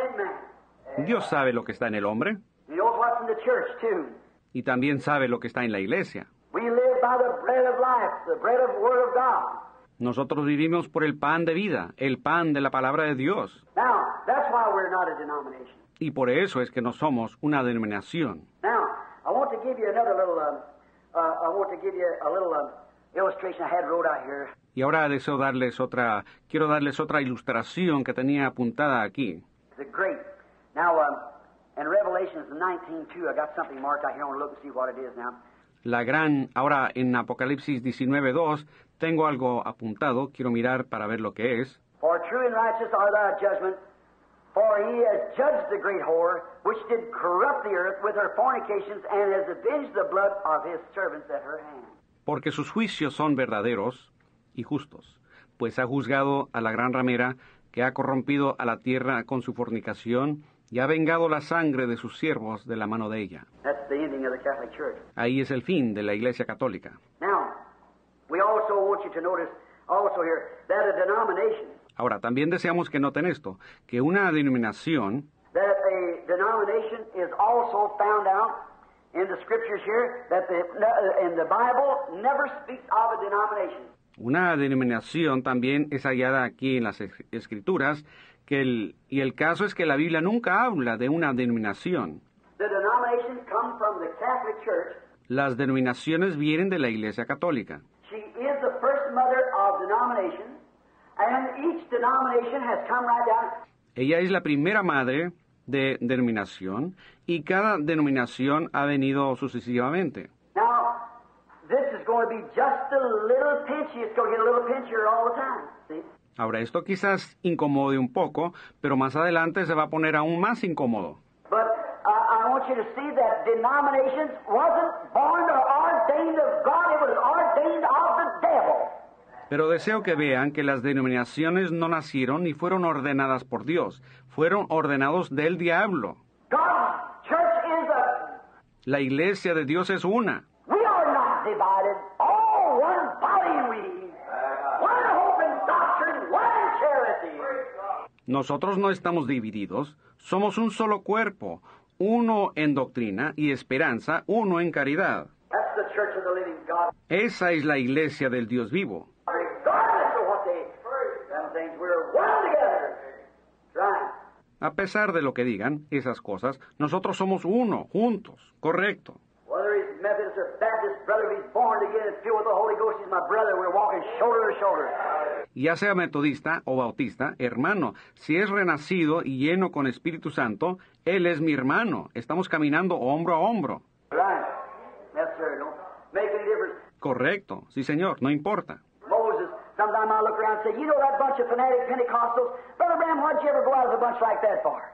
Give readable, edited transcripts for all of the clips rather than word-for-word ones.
in man. Dios sabe lo que está en el hombre He knows what's in the church, too. y también sabe lo que está en la iglesia. We live by the bread of life, the bread of the Word of God. Nosotros vivimos por el pan de vida, el pan de la palabra de Dios. Now, that's why we're not a denomination. Y por eso es que no somos una denominación. Now, I want to give you another little, illustration I had wrote out here. Y ahora quiero darles otra ilustración que tenía apuntada aquí. It's great. Now, in Revelations 19:2, I got something marked out here. I want to look and see what it is now. Ahora en Apocalipsis 19:2 tengo algo apuntado, quiero mirar para ver lo que es. For true and righteous are thy judgment, for he has judged the great whore, which did corrupt the earth with her fornications, and has avenged the blood of his servants at her hand. Porque sus juicios son verdaderos y justos, pues ha juzgado a la gran ramera que ha corrompido a la tierra con su fornicación y ha vengado la sangre de sus siervos de la mano de ella. That's the ending of the Catholic Church. Ahí es el fin de la Iglesia Católica. Now, we also want you to notice also here that a denomination, Ahora, también deseamos que noten esto, que una denominación is also found out in the scriptures here that in the Bible never speaks of a denomination. Una denominación también es hallada aquí en las Escrituras, y el caso es que la Biblia nunca habla de una denominación. The denominations come from the Catholic Church. Las denominaciones vienen de la Iglesia Católica. She is the first mother of denominations, and each denomination has come right down. Ella es la primera madre de denominación, y cada denominación ha venido sucesivamente. Now, this is going to be just a little pinchy. It's going to get a little pinchier all the time. See? Ahora, esto quizás incomode un poco, pero más adelante se va a poner aún más incómodo. But I want you to see that denominations wasn't born or ordained of God. It was ordained of the devil. Pero deseo que vean que las denominaciones no nacieron ni fueron ordenadas por Dios, fueron ordenados del diablo. God's church is La iglesia de Dios es una. We are not divided. All one body we. One hope and doctrine, one charity. Nosotros no estamos divididos, somos un solo cuerpo, uno en doctrina y esperanza, uno en caridad. That's the church of the living God. Esa es la iglesia del Dios vivo. Regardless of what they them things, we're one together. Right. A pesar de lo que digan esas cosas, nosotros somos uno, juntos, correcto. Whether he's Methodist or Baptist, brother, if he's born again and filled with the Holy Ghost, he's my brother. We're walking shoulder to shoulder. Ya sea metodista o bautista, hermano, si es renacido y lleno con Espíritu Santo, él es mi hermano. Estamos caminando hombro a hombro. Right. Yes, sir. Don't make any difference. Correcto, sí señor, no importa. Moses, sometimes I look around and say, you know that bunch of fanatic Pentecostals? Brother Bram, why'd you ever go out with a bunch like that for?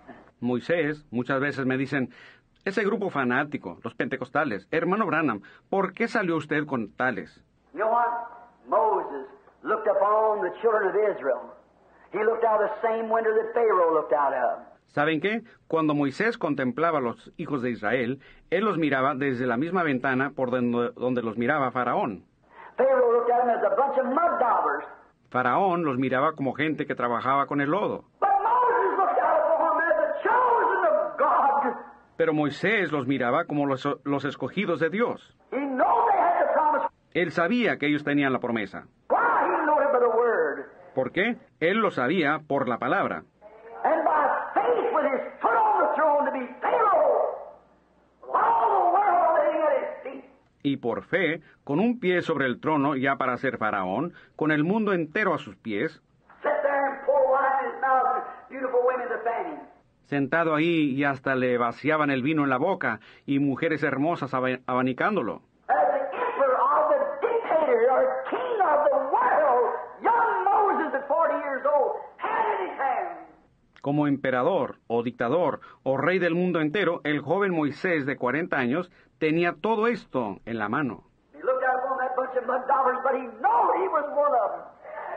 Moisés, muchas veces me dicen, ese grupo fanático, los pentecostales, hermano Branham, ¿por qué salió usted con tales? You know what? Moses looked upon the children of Israel. He looked out of the same window that Pharaoh looked out of. ¿Saben qué? Cuando Moisés contemplaba a los hijos de Israel, él los miraba desde la misma ventana por donde los miraba Faraón. Pharaoh looked at them as a bunch of mud daubers. Faraón los miraba como gente que trabajaba con el lodo. But Moses looked out upon them as the chosen of God. Pero Moisés los miraba como los escogidos de Dios. He knew they had the promise. Él sabía que ellos tenían la promesa. Why? He knew it by the word. ¿Por qué? Él lo sabía por la palabra. And by faith, with his foot on the throne, to be Pharaoh, with all the world laying at his feet. Y por fe, con un pie sobre el trono ya para ser faraón, con el mundo entero a sus pies, Sit there and pour wine in his mouth and beautiful women to fan him. sentado ahí y hasta le vaciaban el vino en la boca y mujeres hermosas abanicándolo. As the emperor of the dictator or king of the world, young Moses at 40 years old had in his hand. Como emperador o dictador o rey del mundo entero, el joven Moisés de 40 años tenía todo esto en la mano. He looked out upon that bunch of mud daubers, but he knew he was one of them.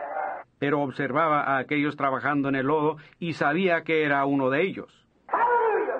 Pero observaba a aquellos trabajando en el lodo y sabía que era uno de ellos. Hallelujah!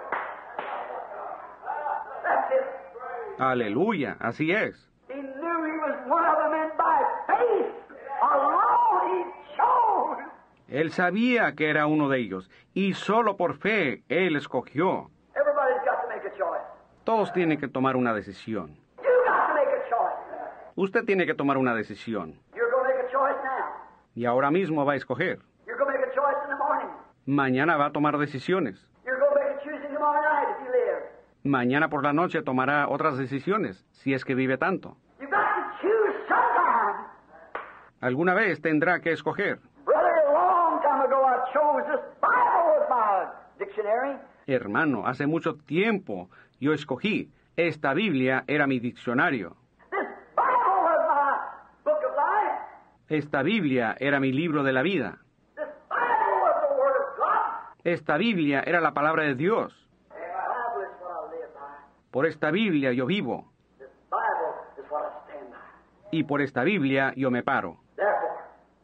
That's it. Aleluya, así es. He knew he was one of them, and by faith alone he chose. Él sabía que era uno de ellos, y solo por fe Él escogió. Everybody's got to make a choice. Todos tienen que tomar una decisión. You got to make a choice. Usted tiene que tomar una decisión. You're going to make a choice now. Y ahora mismo va a escoger. You're going to make a choice in the morning. Mañana va a tomar decisiones. You're going to make a choosing tomorrow night if you live. Mañana por la noche tomará otras decisiones, si es que vive tanto. You've got to choose sometime. Alguna vez tendrá que escoger. Brother, a long time ago I chose this Bible as my dictionary. Hermano, hace mucho tiempo yo escogí. Esta Biblia era mi diccionario. This Bible was my book of life. Esta Biblia era mi libro de la vida. This Bible was the Word of God. Esta Biblia era la palabra de Dios. This Bible is what I live by. Por esta Biblia yo vivo. This Bible is what I stand by. Y por esta Biblia yo me paro. Therefore,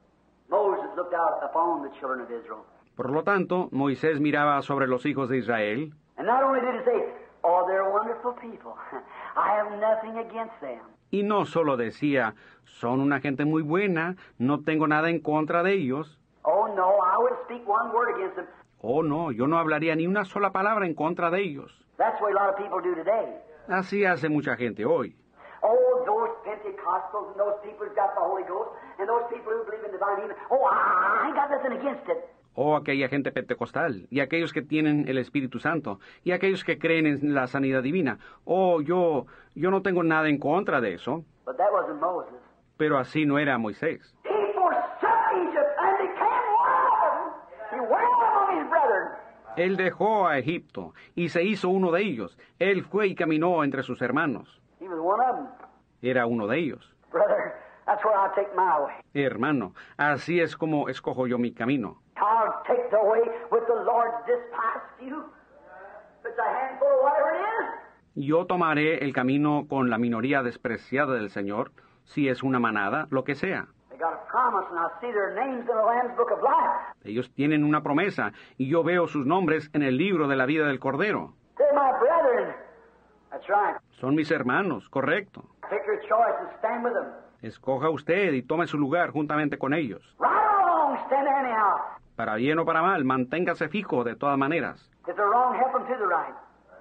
Moses looked out upon the children of Israel. Por lo tanto, Moisés miraba sobre los hijos de Israel, And not only did he say, oh, they're wonderful people. I have nothing against them. y no solo decía, son una gente muy buena, no tengo nada en contra de ellos. Oh, no, I would speak one word against them. Oh, no, yo no hablaría ni una sola palabra en contra de ellos. That's the way a lot of people do today. Así hace mucha gente hoy. Oh, those Pentecostals and those people who've got the Holy Ghost and those people who believe in divine healing. Oh, I ain't got nothing against it. O aquella gente pentecostal, y aquellos que tienen el Espíritu Santo, y aquellos que creen en la sanidad divina. Oh, yo no tengo nada en contra de eso. But that wasn't Moses. Pero así no era Moisés. He forsook Egypt and became one of them. He went among his brethren. Él dejó a Egipto y se hizo uno de ellos. Él fue y caminó entre sus hermanos. He was one of them. Era uno de ellos. Brother, that's where I'll take my way. Hermano, así es como escojo yo mi camino. I'll take the way with the Lord's despised few. If it's a handful of whatever it is. Yo tomaré el camino con la minoría despreciada del Señor, si es una manada, lo que sea. They got a promise, and I see their names in the Lamb's Book of Life. Ellos tienen una promesa, y yo veo sus nombres en el libro de la vida del Cordero. They're my brethren. That's right. Son mis hermanos, correcto. Take your choice and stand with them. Escoja usted y tome su lugar juntamente con ellos. Right or wrong, stand there anyhow. Para bien o para mal, manténgase fijo de todas maneras. If they're wrong, help them to the right.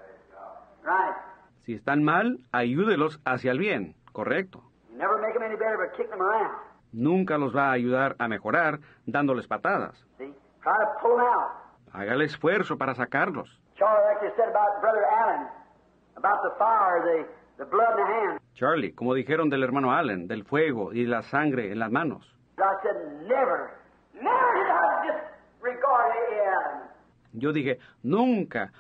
Right. Si están mal, ayúdelos hacia el bien, correcto. You never make them any better but kick them around. Nunca los va a ayudar a mejorar dándoles patadas. See? Try to pull them out. Haga el esfuerzo para sacarlos. Charlie actually said about Brother Allen, about the fire, the blood in the hand. Charlie, como dijeron del hermano Allen, del fuego y la sangre en las manos. I said, never did I disregard Allen. Yo dije, nunca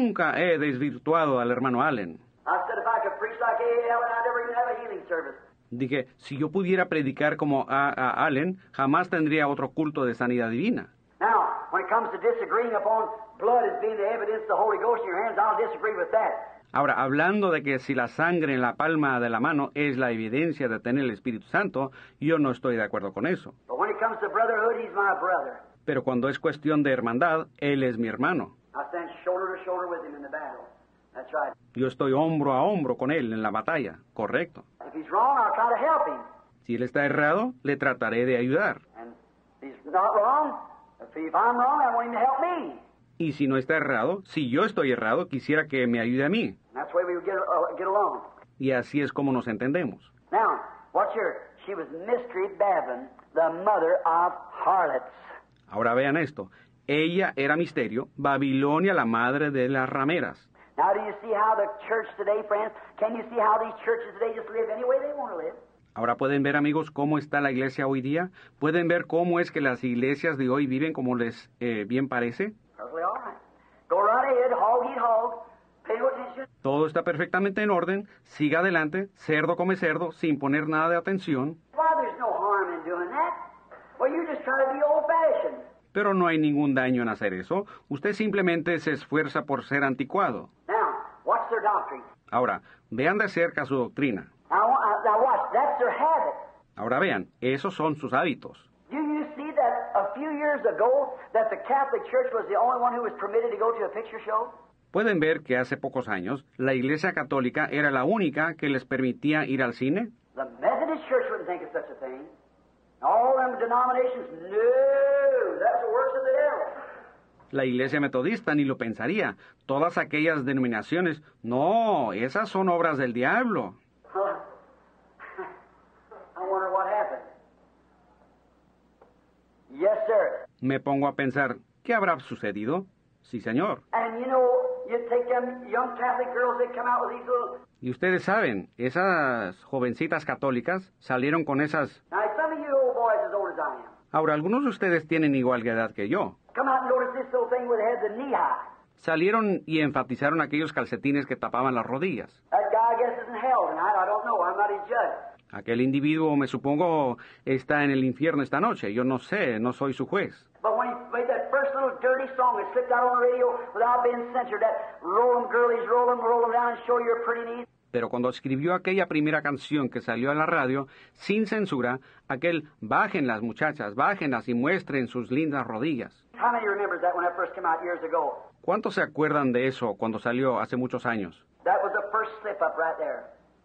he desvirtuado al hermano Allen. I said, if I could preach like Allen, I'd never even have a healing service. Dije, si yo pudiera predicar como a Allen, jamás tendría otro culto de sanidad divina. Now, when it comes to disagreeing upon blood as being the evidence of the Holy Ghost in your hands, I'll disagree with that. Ahora, hablando de que si la sangre en la palma de la mano es la evidencia de tener el Espíritu Santo, yo no estoy de acuerdo con eso. But when it comes to brotherhood, he's my brother. Pero cuando es cuestión de hermandad, él es mi hermano. I stand shoulder to shoulder with him in the battle. That's right. Yo estoy hombro a hombro con él en la batalla, correcto. If he's wrong, I'll try to help him. Si él está errado, le trataré de ayudar. And if he's not wrong, if I'm wrong, I want him to help me. Y si no está errado, si yo estoy errado, quisiera que me ayude a mí. And that's the way we get along. Y así es como nos entendemos. Now, what's she was Mystery Babylon, the mother of harlots. Ahora vean esto. Ella era misterio, Babilonia la madre de las rameras. Now, do you see how the church today, friends, can you see how these churches today just live any way they want to live? Ahora pueden ver, amigos, cómo está la iglesia hoy día. Pueden ver cómo es que las iglesias de hoy viven como les bien parece. Perfectly all right. Go right ahead, hog eat hog, pay no attention. Todo está perfectamente en orden. Siga adelante, cerdo come cerdo, sin poner nada de atención. Why, there's no harm in doing that. Well, you just try to be old-fashioned. Pero no hay ningún daño en hacer eso. Usted simplemente se esfuerza por ser anticuado. Now, what's their doctrine? Ahora, vean de cerca su doctrina. Now watch, that's their habit. Ahora vean, esos son sus hábitos. Do you see that a few years ago that the Catholic Church was the only one who was permitted to go to a picture show? Pueden ver que hace pocos años la Iglesia Católica era la única que les permitía ir al cine. The Methodist Church wouldn't think of such a thing. All them denominations, no, that's the works of the devil. La Iglesia Metodista ni lo pensaría. Todas aquellas denominaciones, no, esas son obras del diablo. I wonder what happened. Yes, sir. Me pongo a pensar, ¿qué habrá sucedido? Sí, señor. And you know, you take them young Catholic girls, they come out with these little... Y ustedes saben, esas jovencitas católicas salieron con esas... Now, some of you old boys as old as I am. Ahora, algunos de ustedes tienen igual edad que yo. Come out and notice this little thing where they had the knee high. Salieron y enfatizaron aquellos calcetines que tapaban las rodillas. That guy, I guess, is in hell tonight. I don't know. I'm not his judge. Aquel individuo, me supongo, está en el infierno esta noche. Yo no sé, no soy su juez. But when he made that first little dirty song that slipped out on the radio without being censored, that roll 'em girlies, roll 'em down and show your pretty knees. Pero cuando escribió aquella primera canción que salió a la radio, sin censura, aquel bajen las muchachas, bájenlas y muestren sus lindas rodillas. How many remembers that when that first came out years ago? ¿Cuántos se acuerdan de eso cuando salió hace muchos años? That was the first slip up right there.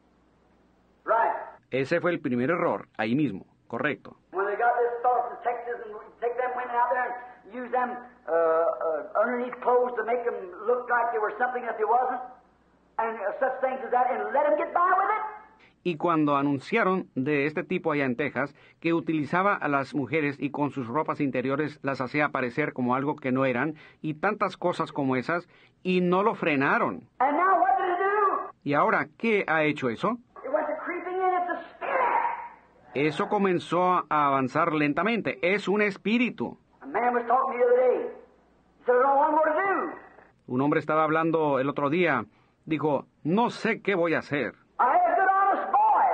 Right. Ese fue el primer error, ahí mismo, correcto. When they got this thought from Texas and take them women out there and use them underneath clothes to make them look like they were something that they wasn't, and such things as that, and let them get by with it. Y cuando anunciaron de este tipo allá en Texas, que utilizaba a las mujeres y con sus ropas interiores las hacía aparecer como algo que no eran, y tantas cosas como esas, y no lo frenaron. And now what did it do? ¿Y ahora qué ha hecho eso? It went to creeping in. It's a spirit. Eso comenzó a avanzar lentamente. Es un espíritu. A man was talking the other day. He said, I don't know what to do. Un hombre estaba hablando el otro día. Dijo, no sé qué voy a hacer. I have a good honest boy.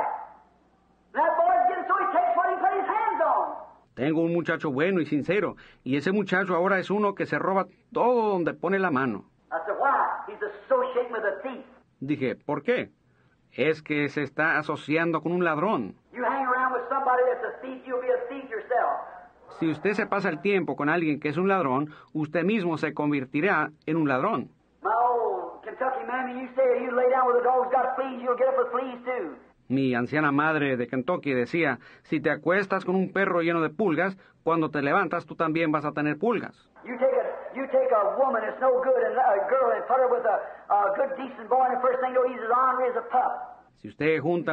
That boy's getting so he takes what he put his hands on. Tengo un muchacho bueno y sincero, y ese muchacho ahora es uno que se roba todo donde pone la mano. I said, why? He's associating with a thief. Dije, ¿por qué? Es que se está asociando con un ladrón. You hang around with somebody that's a thief, you'll be a thief yourself. Si usted se pasa el tiempo con alguien que es un ladrón, usted mismo se convertirá en un ladrón. My old Kentucky mammy, you say you lay down with a dog's got fleas, you'll get up with fleas too. Mi anciana madre de Kentucky decía, si te acuestas con un perro lleno de pulgas, cuando te levantas tú también vas a tener pulgas. You take a woman that's no good and a girl and put her with a good decent boy, and the first thing you know, he's as ornery as a pup. Si usted junta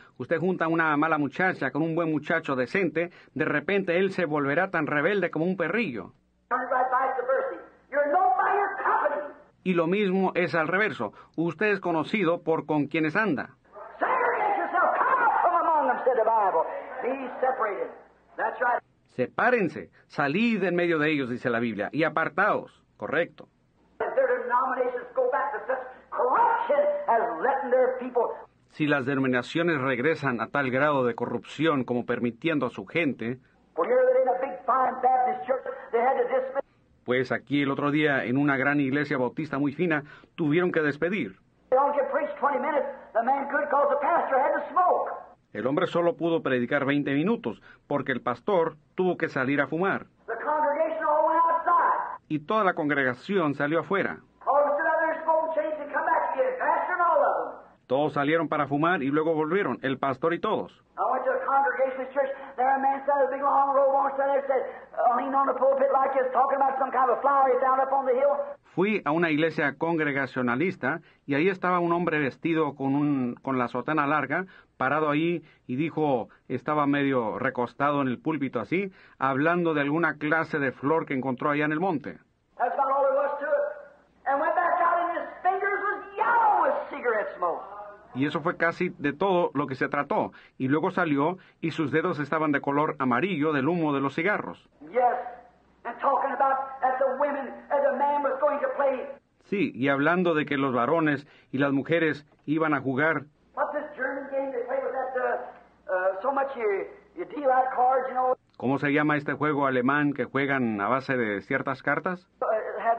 una mala muchacha con un buen muchacho decente, de repente él se volverá tan rebelde como un perrillo. Turn it right vice versa. You're known by your company. Y lo mismo es al reverso. Usted es conocido por con quienes anda. Segregate yourself. Come out from among them, said the Bible. Be separated. That's right. Sepárense, salid en medio de ellos, dice la Biblia, y apartaos. Correcto. If their denominations go back to such corruption as letting their people... Si las denominaciones regresan a tal grado de corrupción como permitiendo a su gente, Well, here that in a big fine Baptist church, they had to dismiss... pues aquí el otro día en una gran iglesia bautista muy fina tuvieron que despedir. They only could preach 20 minutes. The man could because the pastor had to smoke. El hombre solo pudo predicar 20 minutos porque el pastor tuvo que salir a fumar. The congregation all went outside. Y toda la congregación salió afuera. All stood out there smoking change and come back again. Pastor and all of them. Todos salieron para fumar y luego volvieron, el pastor y todos. I went to a Congregationalist church. There a man sat with a big long robe on, sat there, said, leaned on the pulpit like this, talking about some kind of a flower he found up on the hill. Fui a una iglesia congregacionalista y ahí estaba un hombre vestido con la sotana larga, parado ahí y dijo, estaba medio recostado en el púlpito así, hablando de alguna clase de flor que encontró allá en el monte. That's about all there was to it. And went back out and his fingers was yellow with cigarette smoke. Y eso fue casi de todo lo que se trató. Y luego salió y sus dedos estaban de color amarillo del humo de los cigarros. Yes. And talking about as the women, as the man was going to play. Sí, y hablando de que los varones y las mujeres iban a jugar. What's this German game they play with that, so much you deal out cards, you know? ¿Cómo se llama este juego alemán que juegan a base de ciertas cartas? It had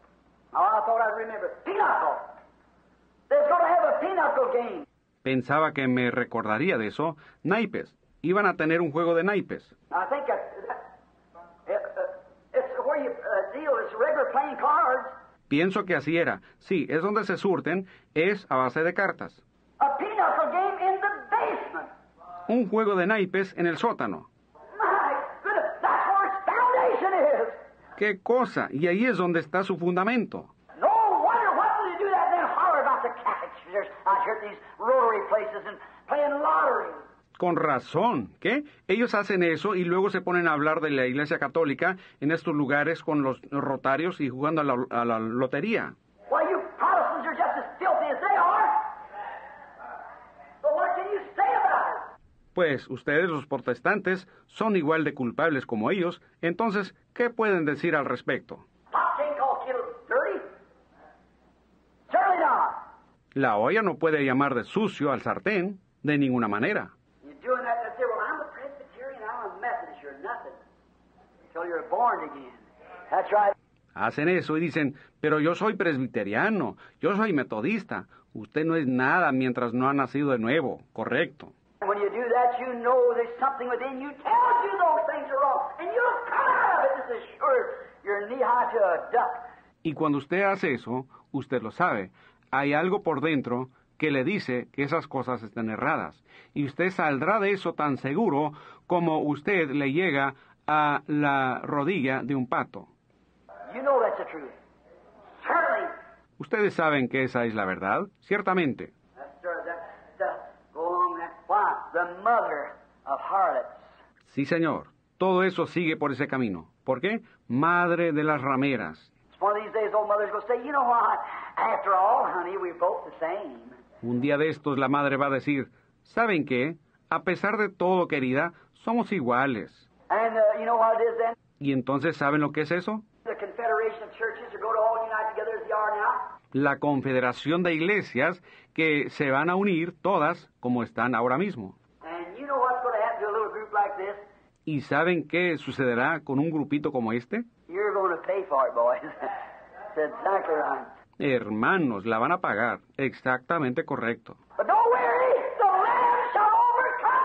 I thought I'd remember. Pinochle. They're going to have a pinochle game. Pensaba que me recordaría de eso. Naipes. Iban a tener un juego de naipes. I think it's where you deal. It's regular playing cards. Pienso que así era. Sí, es donde se surten, es a base de cartas. A pinochle game in the basement. Un juego de naipes en el sótano. ¿Qué cosa? Y ahí es donde está su fundamento. No wonder why would they do that and then holler about the Catholic church out here at these rotary places and playing lottery. Con razón, ¿qué? Ellos hacen eso y luego se ponen a hablar de la Iglesia Católica en estos lugares con los rotarios y jugando a la lotería. Why, you Protestants are just as filthy as they are. But what can you say about it? Pues ustedes, los protestantes, son igual de culpables como ellos, entonces, ¿qué pueden decir al respecto? Pot can't call kettle dirty. Certainly not. La olla no puede llamar de sucio al sartén, de ninguna manera. You're doing that and say, well, I'm a Presbyterian, I'm a Methodist, you're nothing. Until you're born again. That's right. Hacen eso y dicen, pero yo soy presbiteriano, yo soy metodista. Usted no es nada mientras no ha nacido de nuevo, correcto. When you do that, you know there's something within you tells you those things are wrong. And you'll come out of it just as sure you're knee-high to a duck. Y cuando usted hace eso, usted lo sabe. Hay algo por dentro que le dice que esas cosas están erradas. Y usted saldrá de eso tan seguro como usted le llega a la rodilla de un pato. You know that's the truth. Certainly. Ustedes saben que esa es la verdad, ciertamente. Go along that. Why? The mother of harlots. Sí, señor. Todo eso sigue por ese camino. ¿Por qué? Madre de las rameras. One of these days, old mother's going to say, you know what? After all, honey, we're both the same. Un día de estos la madre va a decir, ¿saben qué? A pesar de todo, querida, somos iguales. And you know what it is then? ¿Y entonces saben lo que es eso? The Confederation of Churches are going to all unite together as they are now. La confederación de iglesias que se van a unir todas como están ahora mismo. And you know what's going to happen to a little group like this? ¿Y saben qué sucederá con un grupito como este? You're going to pay for it, boys. That's exactly right. Hermanos, la van a pagar. Exactamente correcto. But don't worry, the Lamb shall overcome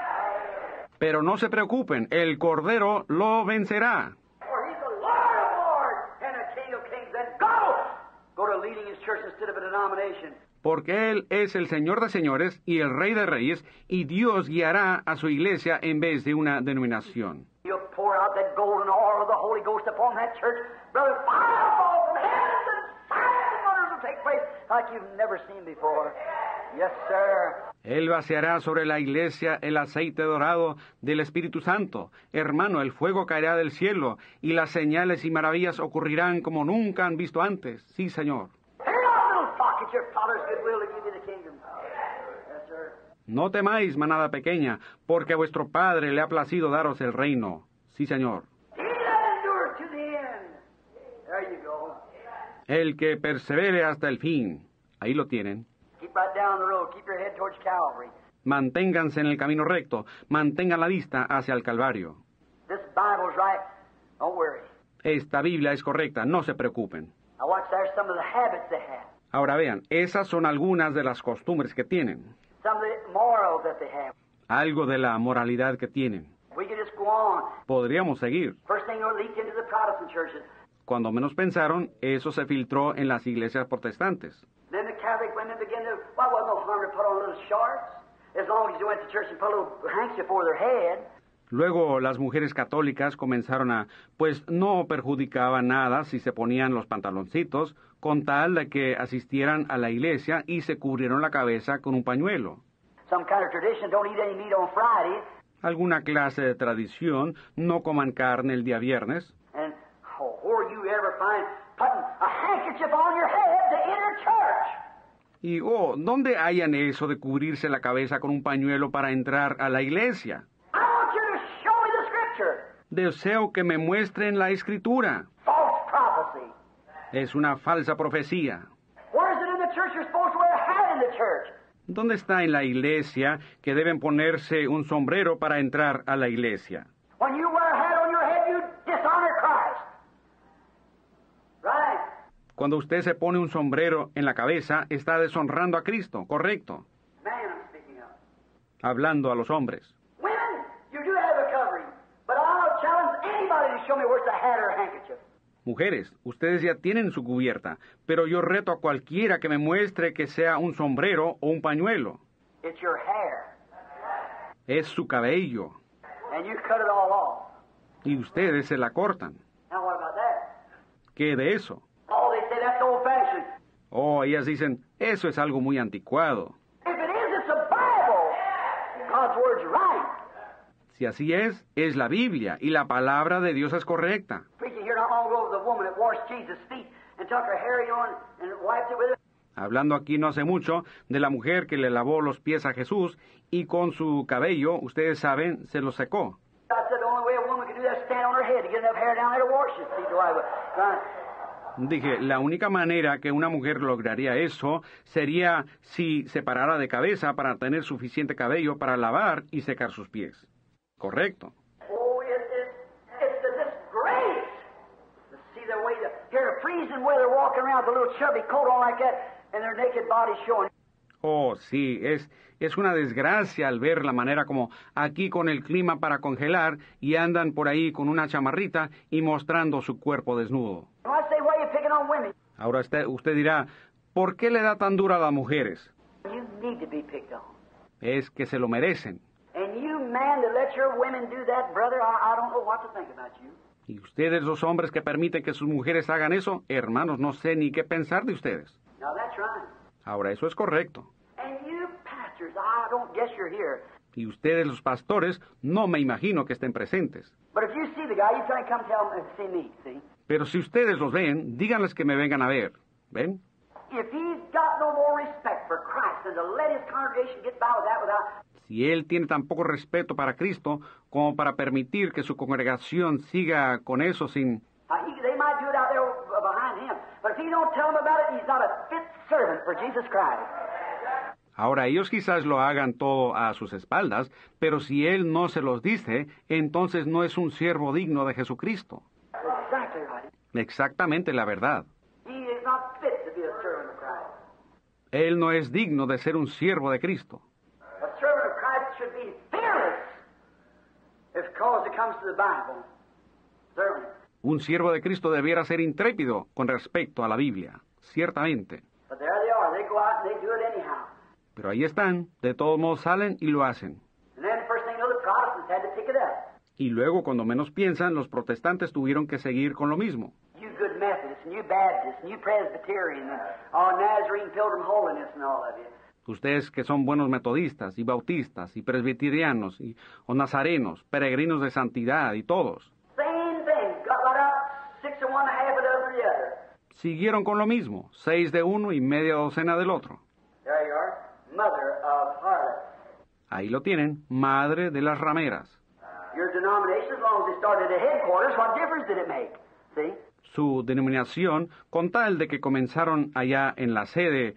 him. Pero no se preocupen, el Cordero lo vencerá. For he's the Lord of Lords and the King of Kings. And go to leading his church instead of a denomination. Porque Él es el Señor de señores y el Rey de reyes, y Dios guiará a su iglesia en vez de una denominación. He'll pour out that golden oil of the Holy Ghost upon that church. Brother, fire will fall from heaven and signs and wonders will take place like you've never seen before. Yes, sir. Él vaciará sobre la iglesia el aceite dorado del Espíritu Santo. Hermano, el fuego caerá del cielo, y las señales y maravillas ocurrirán como nunca han visto antes. Sí, Señor. Fear not, little flock, it's your Father's good will to give you the kingdom. Yes, sir. No temáis, manada pequeña, porque a vuestro Padre le ha placido daros el reino. Sí, Señor. He that endures to the end. There you go. El que persevere hasta el fin. Ahí lo tienen. Keep right down the road. Keep your head towards Calvary. Manténganse en el camino recto. Mantengan la vista hacia el Calvario. This Bible's right. Don't worry. Esta Biblia es correcta, no se preocupen. Now watch, there's some of the habits they have. Ahora vean, esas son algunas de las costumbres que tienen. Some of the morals that they have. Algo de la moralidad que tienen. We could just go on. Podríamos seguir. First thing that leaked into the Protestant churches. Cuando menos pensaron, eso se filtró en las iglesias protestantes. Then the Catholic women began to, well, wasn't no harm to put on little shorts, as long as you went to church and put a little handkerchief over their head. Luego las mujeres católicas comenzaron a, pues no perjudicaba nada si se ponían los pantaloncitos, con tal de que asistieran a la iglesia y se cubrieron la cabeza con un pañuelo. Some kind of tradition, don't eat any meat on Friday. Alguna clase de tradición, no coman carne el día viernes. And where you ever find putting a handkerchief on your head to enter church? Y, ¿dónde hayan eso de cubrirse la cabeza con un pañuelo para entrar a la iglesia? I want you to show me the scripture. Deseo que me muestren la escritura. False prophecy. Es una falsa profecía. Where is it in the church you're supposed to wear a hat in the church? ¿Dónde está en la iglesia que deben ponerse un sombrero para entrar a la iglesia? When you wear a hat on your head, you dishonor Christ. Right. Cuando usted se pone un sombrero en la cabeza, está deshonrando a Cristo, correcto. Man, I'm speaking up. Hablando a los hombres. Women, you do have a covering, but I'll challenge anybody to show me where's the hat or handkerchief. Mujeres, ustedes ya tienen su cubierta, pero yo reto a cualquiera que me muestre que sea un sombrero o un pañuelo. It's your hair, Es su cabello, and you cut it all off. y ustedes se la cortan. Now what about that? ¿Qué de eso? Oh, they say that's old-fashioned. Oh, ellas dicen, eso es algo muy anticuado. If it is, it's the Bible. God's word's right. Si así es la Biblia, y la palabra de Dios es correcta. Preaching here not long ago of the woman that washed Jesus' feet and took her hair on and wiped it with it. Hablando aquí no hace mucho de la mujer que le lavó los pies a Jesús y con su cabello, ustedes saben, se los secó. I said the only way a woman could do that is stand on her head to get enough hair down there to wash his feet. Dije, la única manera que una mujer lograría eso sería si se parara de cabeza para tener suficiente cabello para lavar y secar sus pies. Correcto. Oh, it's the disgrace to see their way to here freezing weather walking around with a little chubby coat on like that and their naked body showing. Oh, sí, es una desgracia al ver la manera como aquí con el clima para congelar y andan por ahí con una chamarrita y mostrando su cuerpo desnudo. I say, why are you picking on women? Ahora usted dirá, ¿por qué le da tan duro a las mujeres? You need to be picked on. Es que se lo merecen. And you, man, to let your women do that, brother, I don't know what to think about you. Y ustedes, los hombres que permiten que sus mujeres hagan eso, hermanos, no sé ni qué pensar de ustedes. Now, that's right. Ahora, eso es correcto. And you pastors, I don't guess you're here. Y ustedes, los pastores, no me imagino que estén presentes. But if you see the guy, you try and come see me, see? Pero si ustedes los ven, díganles que me vengan a ver. ¿Ven? If he's got no more respect for Christ than to let his congregation get by with that without... Si él tiene tan poco respeto para Cristo como para permitir que su congregación siga con eso sin... They might do it out there behind him, but if he don't tell them about it, he's not a fit servant for Jesus Christ. Ahora, ellos quizás lo hagan todo a sus espaldas, pero si él no se los dice, entonces no es un siervo digno de Jesucristo. Exactly right. Exactamente la verdad. He is not fit to be a servant of Christ. Él no es digno de ser un siervo de Cristo. A servant of Christ should be fearless because it comes to the Bible. Certainly. Un siervo de Cristo debiera ser intrépido con respecto a la Biblia, ciertamente. But there they are. They go out and they do it anyhow. Pero ahí están, de todos modos salen y lo hacen. And then first thing you know, the Protestants had to pick it up. Y luego, cuando menos piensan, los protestantes tuvieron que seguir con lo mismo. You good Methodists, and you Baptists, and you Presbyterian, and all Nazarene Pilgrim Holiness and all of you. Ustedes que son buenos metodistas y bautistas y presbiterianos o nazarenos, peregrinos de santidad y todos. Same thing. Got right out 6 of one, half a dozen of the other. Siguieron con lo mismo, 6 de uno y media docena del otro. There you are. Mother of harlots. Ahí lo tienen, madre de las rameras. Your denomination, as long as they started at headquarters, what difference did it make? See? Su denominación, con tal de que comenzaron allá en la sede,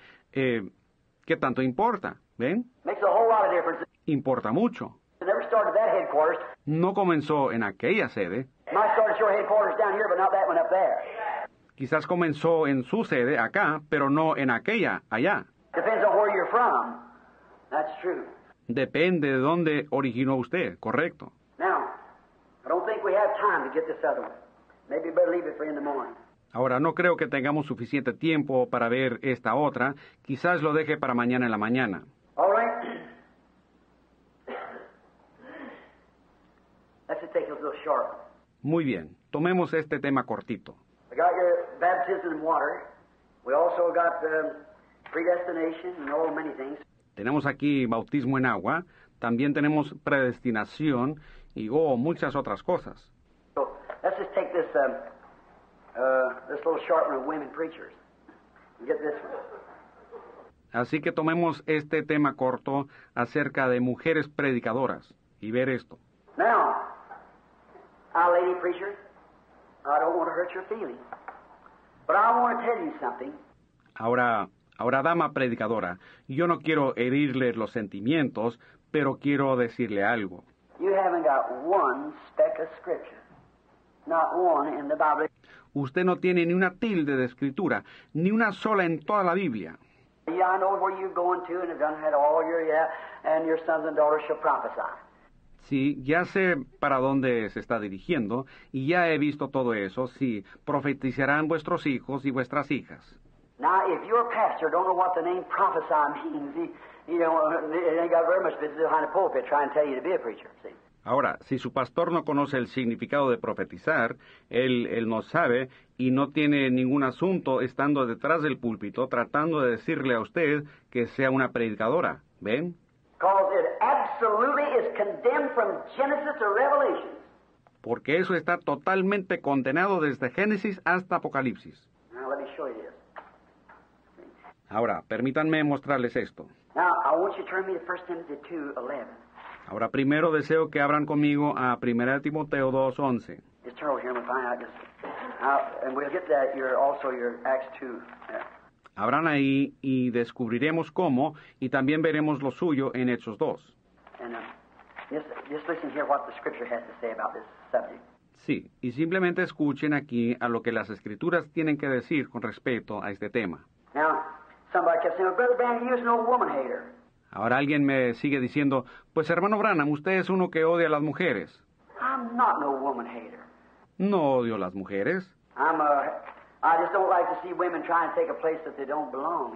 ¿qué tanto importa? ¿Ven? Makes a whole lot of difference. Importa mucho. It never started at headquarters. No comenzó en aquella sede. Might start at your headquarters down here, but not that one up there. Quizás comenzó en su sede acá, pero no en aquella allá. Depends on where you're from. That's true. Depende de dónde originó usted, correcto. Now, I don't think we have time to get this other one. Maybe you better leave it for in the morning. Ahora, no creo que tengamos suficiente tiempo para ver esta otra. Quizás lo deje para mañana en la mañana. All right. Let's just take it a little short. Muy bien, tomemos este tema cortito. We got your baptism in water. We also got predestination and all many things. Tenemos aquí bautismo en agua. También tenemos predestinación y muchas otras cosas. So let's just take this little short one of women preachers. And get this one. Así que tomemos este tema corto acerca de mujeres predicadoras y ver esto. Now, our lady preacher, I don't want to hurt your feelings, but I want to tell you something. Ahora, dama predicadora, yo no quiero herirle los sentimientos, pero quiero decirle algo. You haven't got one speck of scripture, not one in the Bible. Usted no tiene ni una tilde de escritura, ni una sola en toda la Biblia. Yeah, I know where you're going to, and have done had all your and your sons and daughters shall prophesy. Sí, ya sé para dónde se está dirigiendo, y ya he visto todo eso. Sí, profetizarán vuestros hijos y vuestras hijas. Now, if your pastor don't know what the name prophesy means, he ain't got very much business behind the pulpit trying to tell you to be a preacher, see? Ahora, si su pastor no conoce el significado de profetizar, él no sabe y no tiene ningún asunto estando detrás del púlpito tratando de decirle a usted que sea una predicadora. ¿Ven? Because it absolutely is condemned from Genesis to Revelation. Porque eso está totalmente condenado desde Génesis hasta Apocalipsis. Now let me show you this. Ahora, permítanme mostrarles esto. Now I want you to turn me to 1 Timothy 2:11. Ahora, primero deseo que abran conmigo a 1 Timoteo 2:11. Just turn over here and we'll find out just and we'll get that your Acts 2. Yeah. Abran ahí y descubriremos cómo, y también veremos lo suyo en Hechos 2. And just listen here what the Scripture has to say about this subject. Sí, y simplemente escuchen aquí a lo que las Escrituras tienen que decir con respecto a este tema. Now, somebody kept saying, Brother Branham, you're no woman hater. Ahora alguien me sigue diciendo, pues hermano Branham, usted es uno que odia a las mujeres. I'm not no woman hater. No odio a las mujeres. I just don't like to see women trying to take a place that they don't belong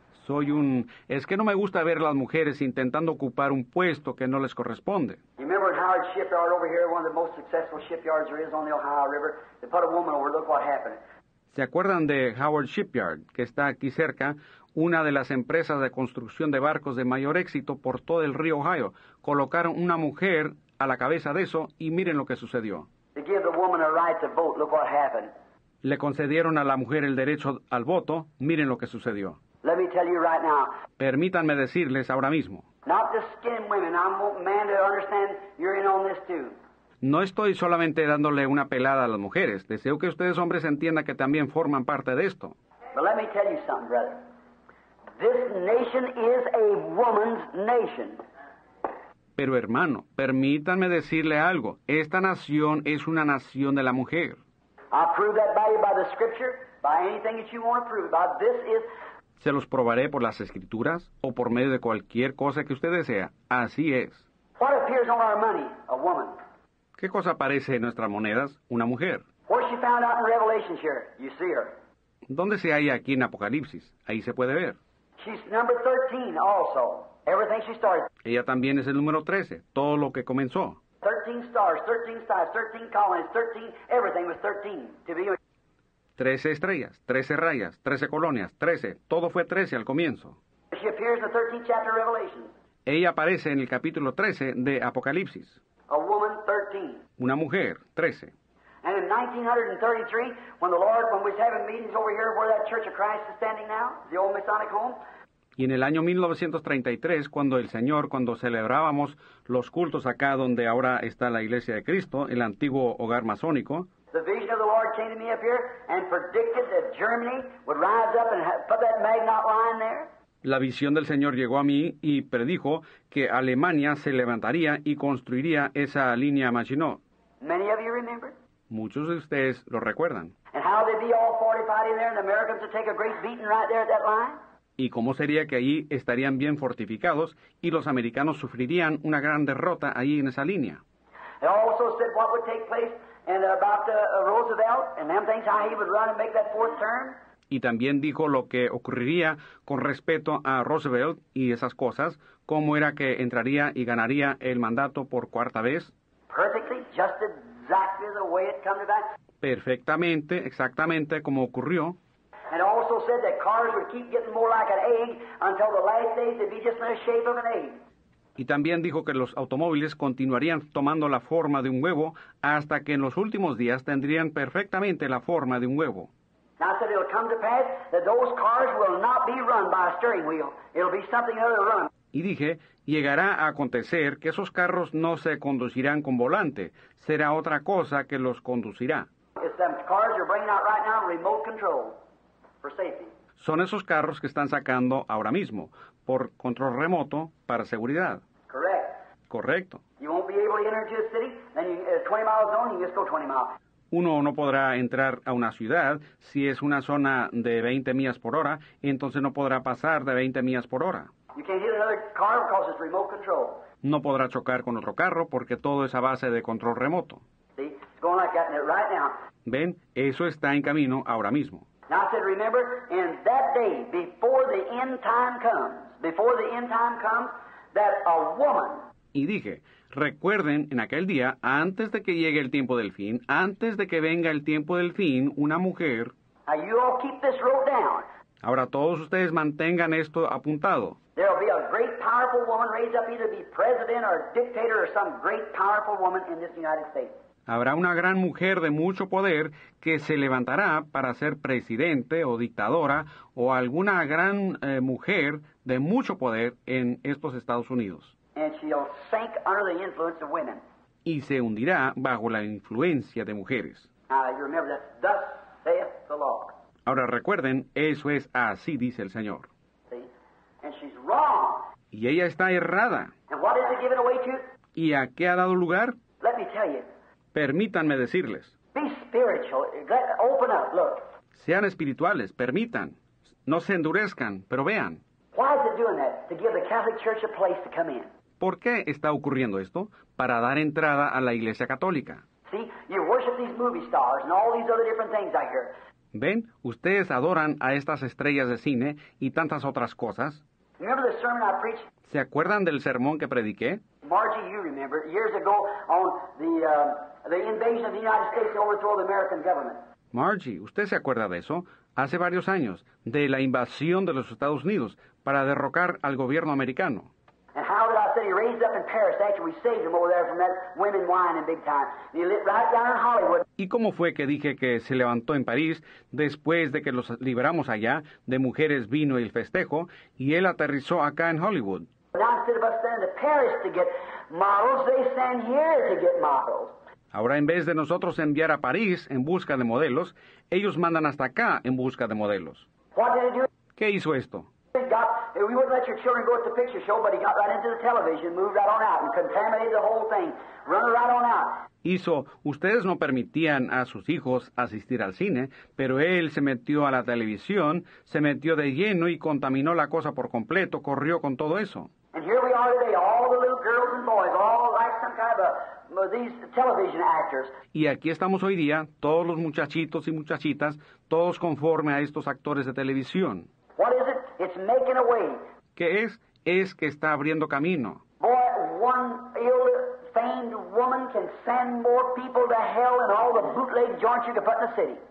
in. Es que no me gusta ver a las mujeres intentando ocupar un puesto que no les corresponde. You remember in Howard Shipyard over here, one of the most successful shipyards there is on the Ohio River, they put a woman over, look what happened. ¿Se acuerdan de Howard Shipyard, que está aquí cerca, una de las empresas de construcción de barcos de mayor éxito por todo el río Ohio? Colocaron una mujer a la cabeza de eso y miren lo que sucedió. To give the woman a right to vote, look what happened. Le concedieron a la mujer el derecho al voto, miren lo que sucedió. Let me tell you right now. Permítanme decirles ahora mismo. Not to skin women, I want man to understand you're in on this too. No estoy solamente dándole una pelada a las mujeres. Deseo que ustedes hombres entiendan que también forman parte de esto. But let me tell you something, brother. This nation is a woman's nation. Pero hermano, permítanme decirle algo. Esta nación es una nación de la mujer. I prove that by you by the Scripture, by anything that you want to prove. By this is. Se los probaré por las Escrituras o por medio de cualquier cosa que usted desea. Así es. What appears on our money? A woman. ¿Qué cosa aparece en nuestras monedas? Una mujer. Where's she found out in Revelation here? You see her. ¿Dónde se halla aquí en Apocalipsis? Ahí se puede ver. She's number 13 also. Everything she started. Ella también es el número 13. Todo lo que comenzó. 13 stars, 13 stars, 13 colonies, 13, everything was 13. To be 13 estrellas, 13 rayas, 13 colonias, 13. Todo fue 13 al comienzo. She appears in the 13th chapter of Revelation. Ella aparece en el capítulo 13 de Apocalipsis. A woman, 13. Una mujer, 13. And in 1933, when we was having meetings over here where that Church of Christ is standing now, the old Masonic home. Y en el año 1933, cuando celebrábamos los cultos acá donde ahora está la Iglesia de Cristo, el antiguo hogar masónico, The vision of the Lord came to me up here and predicted that Germany would rise up and put that Maginot Line there. La visión del Señor llegó a mí y predijo que Alemania se levantaría y construiría esa línea Maginot. Many of you remember? Muchos de ustedes lo recuerdan. And how they'd be all fortified in there and the Americans would take a great beating right there at that line? Y cómo sería que allí estarían bien fortificados y los americanos sufrirían una gran derrota allí en esa línea. It also said what would take place and about Roosevelt and them things, how he would run and make that fourth term. Y también dijo lo que ocurriría con respecto a Roosevelt y esas cosas, cómo era que entraría y ganaría el mandato por cuarta vez. Perfectly, just exactly the way it come to that. Perfectamente, exactamente como ocurrió. And it also said that cars would keep getting more like an egg until the last days they'd be just in the shape of an egg. Y también dijo que los automóviles continuarían tomando la forma de un huevo hasta que en los últimos días tendrían perfectamente la forma de un huevo. Now I said it'll come to pass that those cars will not be run by a steering wheel. It'll be something other to run. Y dije, llegará a acontecer que esos carros no se conducirán con volante, será otra cosa que los conducirá. It's them cars you're bringing out right now, remote control for safety. Son esos carros que están sacando ahora mismo, por control remoto para seguridad. Correct. Correcto. You won't be able to enter into a city, then you 20 mile zone, you just go 20 miles. Uno no podrá entrar a una ciudad si es una zona de 20 millas por hora, entonces no podrá pasar de 20 millas por hora. You can't hit another car because it's remote control. No podrá chocar con otro carro porque todo es a base de control remoto. See, it's going like that right now. ¿Ven? Eso está en camino ahora mismo. Now I said, remember, in that day, before the end time comes, that a woman. Y dije, Recuerden, en aquel día, antes de que llegue el tiempo del fin, antes de que venga el tiempo del fin, una mujer... Now you all keep this wrote down. Ahora todos ustedes mantengan esto apuntado. There will be a great powerful woman raised up either to be president or dictator or some great powerful woman in this United States. Habrá una gran mujer de mucho poder que se levantará para ser presidente o dictadora o alguna gran mujer de mucho poder en estos Estados Unidos. And she'll sink under the influence of women. Y se hundirá bajo la influencia de mujeres. Now you remember that, thus saith the Lord. Ahora recuerden, eso es así dice el Señor. See? And she's wrong. Y ella está errada. And what is it given away to? ¿Y a qué ha dado lugar? Let me tell you. Permítanme decirles. Be spiritual. Open up. Look. Sean espirituales, permitan. No se endurezcan, pero vean. Why is it doing that? To give the Catholic Church a place to come in. ¿Por qué está ocurriendo esto? Para dar entrada a la Iglesia Católica. See, you worship these movie stars and all these other different things I hear. ¿Ven? Ustedes adoran a estas estrellas de cine y tantas otras cosas. Remember the sermon I preached? ¿Se acuerdan del sermón que prediqué? Margie, you remember, years ago on the invasion of the United States to overthrow the American government. Margie, ¿usted se acuerda de eso? Hace varios años, de la invasión de los Estados Unidos para derrocar al gobierno americano. And how did I say he raised up in Paris after we saved him over there from that women whining big time? And he lit right down in Hollywood. ¿Y cómo fue que dije que se levantó en París después de que los liberamos allá de mujeres vino y el festejo y él aterrizó acá en Hollywood? Now instead of us sending to Paris to get models, they send here to get models. Ahora en vez de nosotros enviar a París en busca de modelos, ellos mandan hasta acá en busca de modelos. What did he do? ¿Qué hizo esto? We wouldn't let your children go to the picture show, but he got right into the television, moved right on out, and contaminated the whole thing, run right on out. Ustedes no permitían a sus hijos asistir al cine, pero él se metió a la televisión, se metió de lleno y contaminó la cosa por completo, corrió con todo eso. And here we are today, all the little girls and boys, all like some kind of these television actors. Y aquí estamos hoy día, todos los muchachitos y muchachitas, todos conforme a estos actores de televisión. What is it? It's making a way. ¿Qué es? Es que está abriendo camino. Boy, one ill-famed woman can send more people to hell than all the bootleg joints you can put in the city.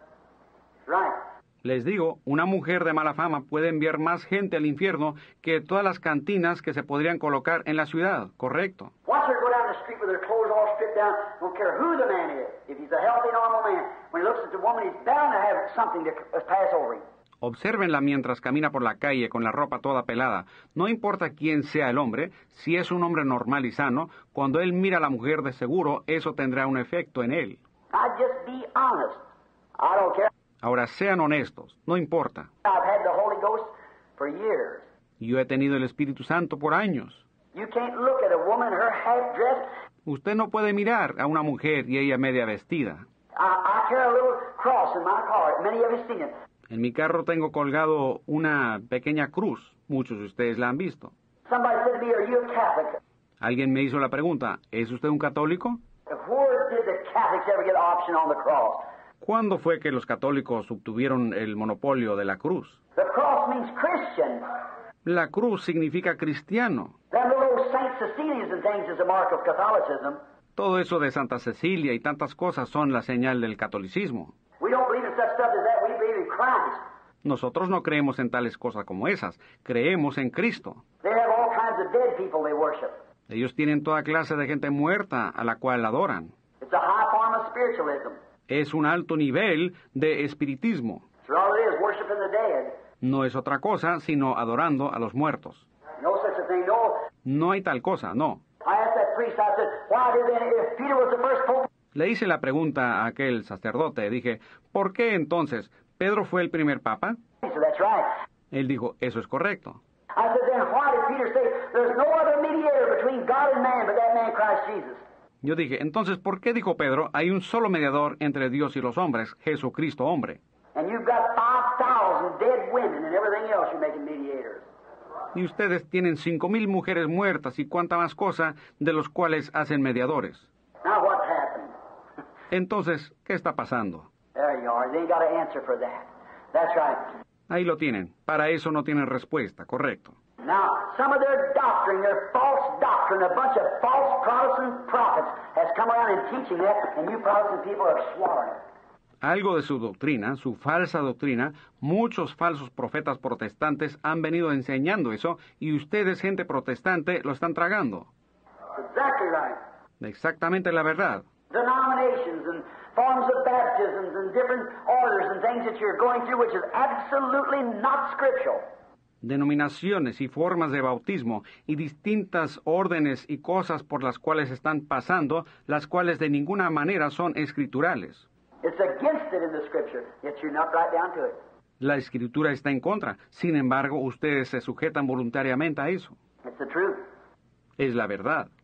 Right. Les digo, una mujer de mala fama puede enviar más gente al infierno que todas las cantinas que se podrían colocar en la ciudad, ¿correcto? Watch her go down the street with her clothes all stripped down, don't care who the man is. If he's a healthy, normal man, when he looks at the woman, he's bound to have something to pass over him. Obsérvenla mientras camina por la calle con la ropa toda pelada. No importa quién sea el hombre, si es un hombre normal y sano, cuando él mira a la mujer de seguro, eso tendrá un efecto en él. Now just be honest. I don't care. Ahora sean honestos, no importa. I've had the Holy Ghost for years. Yo he tenido el Espíritu Santo por años. You can't look at a woman, her half dressed. Usted no puede mirar a una mujer y ella media vestida. I carry a little cross in my car. Many of you seen it. En mi carro tengo colgado una pequeña cruz. Muchos de ustedes la han visto. Somebody said to me, "Are you a Catholic?" Alguien me hizo la pregunta, ¿es usted un católico? Where did the Catholics ever get option on the cross? ¿Cuándo fue que los católicos obtuvieron el monopolio de la cruz? The cross means Christian. La cruz significa cristiano. Them little Saint Cecilias and things is a mark of Catholicism. Todo eso de Santa Cecilia y tantas cosas son la señal del catolicismo. We don't believe in such stuff as that. We believe in Christ. Nosotros no creemos en tales cosas como esas. Creemos en Cristo. They have all kinds of dead people they worship. Ellos tienen toda clase de gente muerta a la cual adoran. It's a high form of spiritualism. Es un alto nivel de espiritismo. So all it is, worshiping the dead. No es otra cosa sino adorando a los muertos. No such a thing, no. No hay tal cosa, no. I asked that priest, I said, why did they, if Peter was the first pope? Le hice la pregunta a aquel sacerdote. Dije, ¿por qué entonces Pedro fue el primer papa? He said, that's right. Él dijo, eso es correcto. I said, then why did Peter say, there's no other mediator between God and man but that man Christ Jesus? Yo dije, entonces, ¿por qué dijo Pedro, hay un solo mediador entre Dios y los hombres, Jesucristo hombre? And you've got 5,000 dead women and everything else you're making mediators. Y ustedes tienen 5,000 mujeres muertas y cuánta más cosa de los cuales hacen mediadores. Now what's happened? Entonces, ¿qué está pasando? There you are. They ain't got an answer for that. That's right. Ahí lo tienen. Para eso no tienen respuesta, correcto. Now, some of their doctrine, their false doctrine, a bunch of false Protestant prophets has come around and teaching that, and you Protestant people are swallowing it. Algo de su doctrina, su falsa doctrina, muchos falsos profetas protestantes han venido enseñando eso y ustedes, gente protestante, lo están tragando. Exactly right. Exactamente la verdad. Denominations and forms of baptisms and different orders and things that you're going through, which is absolutely not scriptural. Denominaciones y formas de bautismo y distintas órdenes y cosas por las cuales están pasando, las cuales de ninguna manera son escriturales. It's against it in the Scripture, yet you're not right down to it. La escritura está en contra, sin embargo, ustedes se sujetan voluntariamente a eso. It's the truth. Es la verdad.